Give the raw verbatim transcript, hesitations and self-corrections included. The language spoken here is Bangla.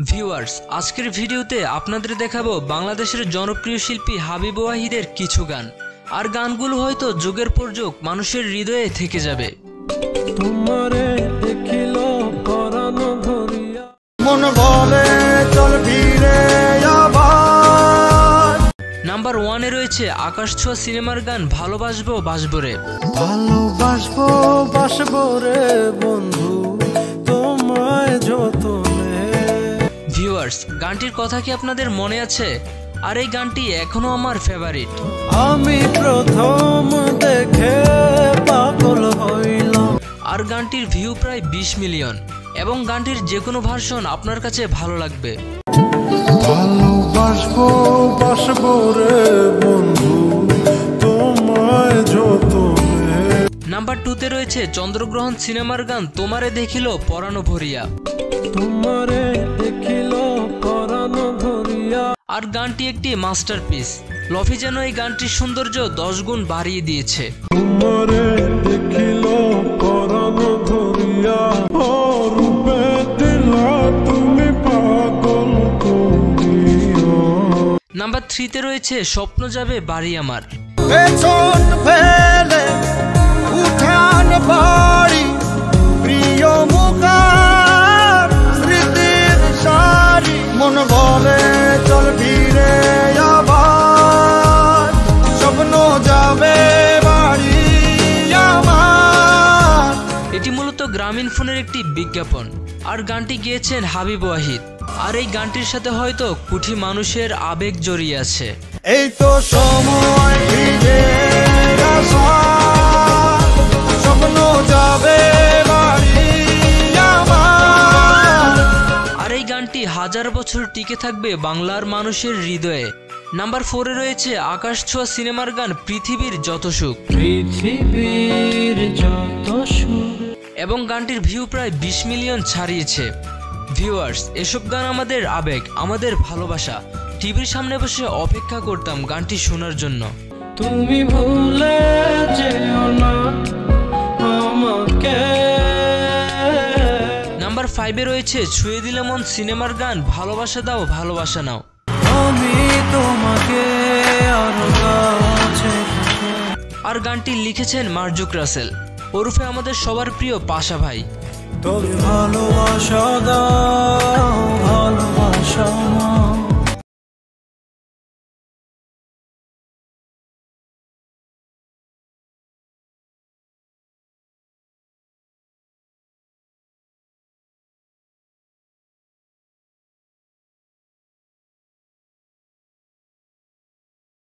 ভিউয়ার্স, আজকের ভিডিওতে আপনাদের দেখাবো বাংলাদেশের জনপ্রিয় শিল্পী হাবিব ওয়াহিদের কিছু গান। আর গানগুলো হয়তো যুগের পর যুগ মানুষের হৃদয়ে থেকে যাবে। তোমারে দেখিল পরানো ধরিয়া মন বলে চল ফিরে আবার। নাম্বার ওয়ানে রয়েছে আকাশ ছোঁয়া সিনেমার গান ভালোবাসবো বাসবো রে। ভালোবাসবো বাসবো রে বন্ধু তোমায় যতনে। ভিউয়ার্স, গানটির কথা কি আপনাদের মনে আছে? আর এই গানটি এখনো আমার ফেভারিট। আমি প্রথম দেখে পাগল হইলাম। আর গানটির ভিউ প্রায় বিশ মিলিয়ন এবং গানটির যে কোনো ভার্সন আপনার কাছে ভালো লাগবে। ভালোবাসবো বাসবো রে বন্ধু তোমায় যতনে। নাম্বার টুতে রয়েছে চন্দ্রগ্রহণ সিনেমার গান তোমারে দেখিল পরানো ভরিয়া। তোমারে দেখিল পরানো ধরিয়া। আর গানটি একটি মাস্টারপিস। লফি যেন এই গানটির সৌন্দর্য দশ গুণ বাড়িয়ে দিয়েছে। তোমারে দেখিল পরানো ধরিয়া রূপে দিলা তুমি পাগল করিয়া। নাম্বার থ্রিতে রয়েছে স্বপ্ন যাবে বাড়ি আমার। পেছন ফেলে উঠান বাড়ি প্রিয় মুখার স্মৃতির সারি। মন বলে চল ফিরে আবার, স্বপ্ন যাবে বাড়ি আমার। এটি মূলত গ্রামীণ ফোনের একটি বিজ্ঞাপন। আর গানটি গেয়েছেন হাবিব ওয়াহিদ। আর এই গানটির সাথে হয়তো কোটি মানুষের আবেগ জড়িয়ে আছে। এই তো সময় ফিরে আসার, স্বপ্ন যাবে বাড়ি আমার। আর এই গানটি হাজার বছর টিকে থাকবে বাংলার মানুষের হৃদয়ে। নাম্বার ফোরে রয়েছে আকাশ ছোঁয়া সিনেমার গান পৃথিবীর যত সুখ। পৃথিবীর যত সুখ। এবং গানটির ভিউ প্রায় বিশ মিলিয়ন ছাড়িয়েছে। ভিউয়ার্স, এসব গান আমাদের আবেগ, আমাদের ভালোবাসা। টিভির সামনে বসে অপেক্ষা করতাম গানটি শোনার জন্য। তুমি ভুলে যেও না আমাকে। নাম্বার ফাইভে রয়েছে ছুঁয়ে দিলে মন সিনেমার গান ভালোবাসা দাও ভালোবাসা নাও। আমি তোমাকে আরো কাছে। আর গানটি লিখেছেন মার্জুক রাসেল ওরফে আমাদের সবার প্রিয় পাশা ভাই। তবে ভালোবাসা দাও